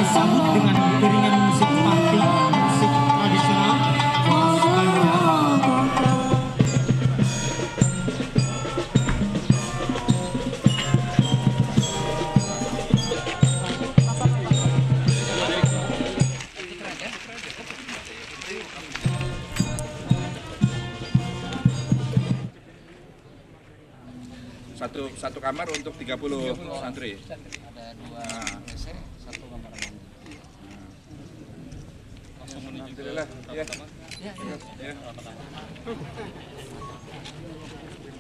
disambut dengan iringan musik party, musik tradisional khas Banjar. Satu kamar untuk 30 santri. Ada 2 WC, 1 kamar mandi. Alhamdulillah. Ya. Ya.